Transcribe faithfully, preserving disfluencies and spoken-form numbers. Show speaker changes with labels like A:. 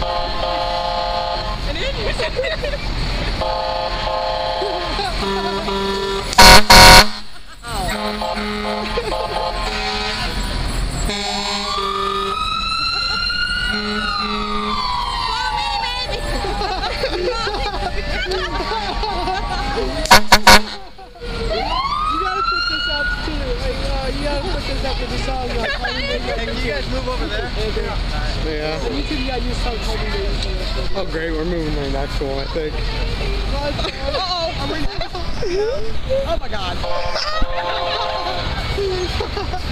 A: And then you said
B: Hey, can you guys move over there?
C: Yeah.
D: On YouTube, you gotta use some Call Me Maybe.
C: Oh great, we're moving right next to one, I think.
A: uh-oh, I'm re- oh my god.